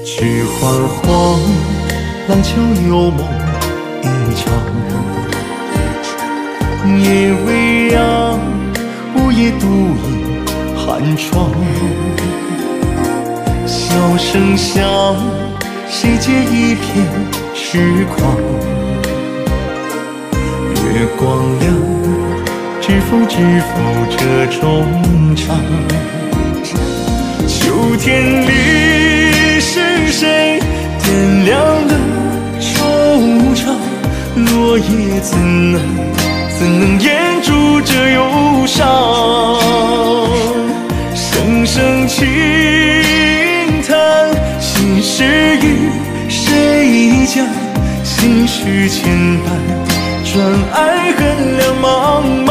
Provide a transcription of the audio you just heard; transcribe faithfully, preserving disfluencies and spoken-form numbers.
菊花黄，廊桥幽梦一场。夜未央，午夜独饮寒窗。笑声响，谁解一片痴狂？月光亮，知否知否这衷肠？秋天里是谁点亮了惆怅？落叶怎能怎能掩住这忧伤？声声轻叹，心事与谁讲？心事千般，转爱恨两茫。